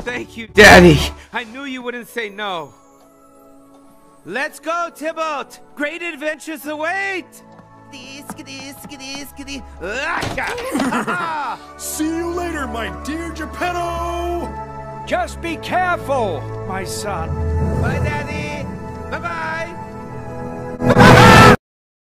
Thank you, Daddy. I knew you wouldn't say no. Let's go, Tybalt. Great adventures await. See you later, my dear Geppetto! Just be careful, my son. Bye, Daddy. Bye-bye.